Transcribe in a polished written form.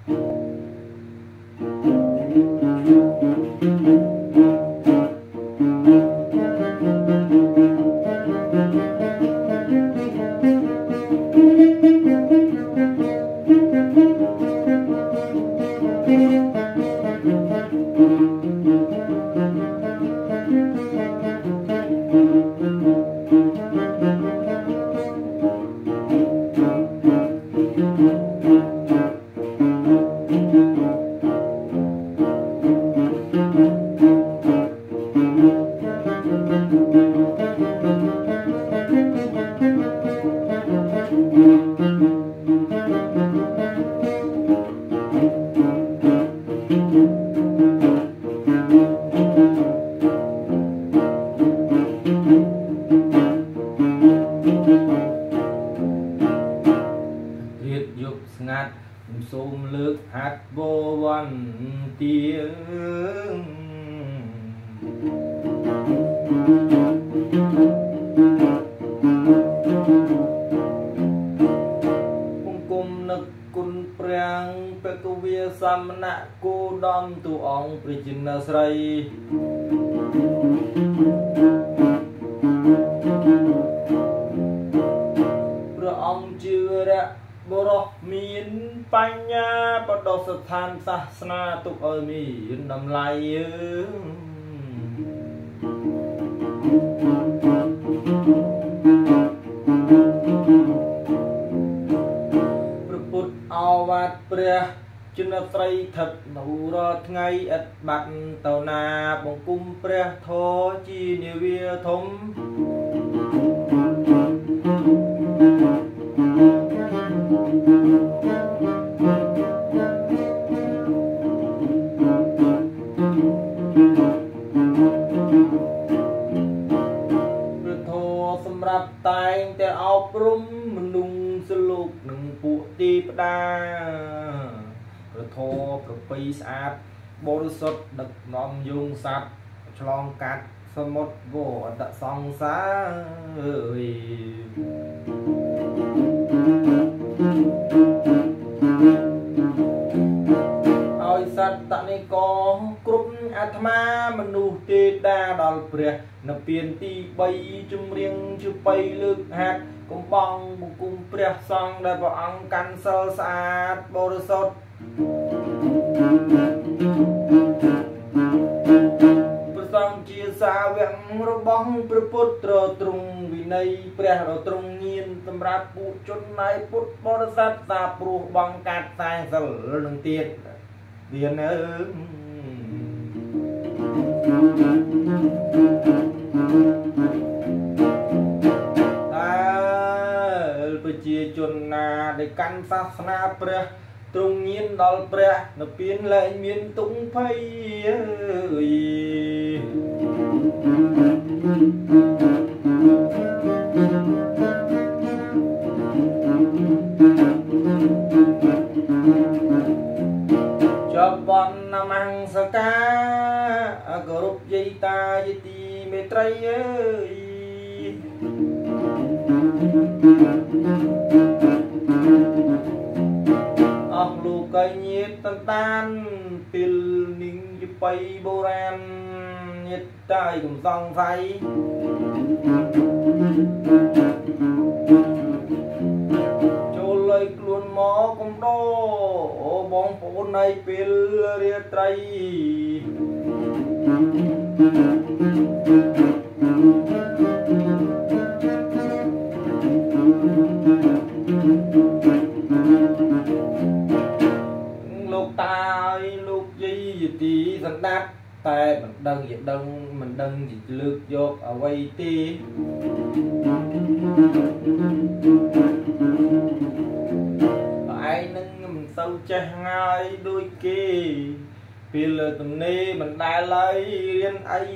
ngạt xôm lược hạt vô văn tiếng cung nực cung prang pekuvia samna cô đom tu ong prajina sraiព្រះអង្គជឿរៈបុរសមានបញ្ញាបដិស្ថានសាសនាទុកឲ្យមានតម្លៃព្រះពុទ្ធឱវាទព្រះជនស្រីថឹកនៅរាល់ថ្ងៃឥតបាត់ទៅណាបង្គំព្រះធម៌ជានាវាធំសម្រាប់តែងតែអប់រំមនុស្សសលោកនឹងពួកទីផ្ដាព្រះធម៌ប្រពៃស្អាតបរិសុទ្ធដឹកនាំយោងសត្វឆ្លងកាត់សមុទ្រវត្តសង្សារឲ្យសត្វតនិកគ្រប់អាត្មាមនុស្សទេវតាដល់ព្រះនៅពៀនទី3ជំរៀងជបៃលើកហាត់កំបងបង្គំព្រះសង្ឃដែលព្រះអង្គកាន់សិលស្អាតបរិសុទ្ធព្រះសង្ឃជាសាវករបស់ព្រះពុទ្ធទ្រង់វិន័យព្រះទ្រង់ញៀនសម្រាប់ពួកជនណៃពុទ្ធបរិស័ទសាព្រោះបងកាត់តែសិលនឹងទៀតវានៅប្រជាជនណាដែលកាន់សាសនាព្រះទ្រង់ញៀនដល់ព្រះនៅពៀនលែងមានទុំភ័យចាប់បាននមង្សការគោរពយាយតាយាយទីមេត្រីអើយអស់លោកកៃញាតតតានពេលនិងយបៃបុរាណញាតតាយកំសង្ស័យចូលលុយខ្លួនមកកំដោបងប្អូននៃពេលរាត្រីលោកតាយលោកយាយយទីសណ្ដាប់តែមិនដឹងជាដឹងមិនដឹងជាលើកយកអ្វីទេឯងនឹងមិនសូវចេះងាយដូចគេពេលទំនេរមិនដែលឡើយរៀនអី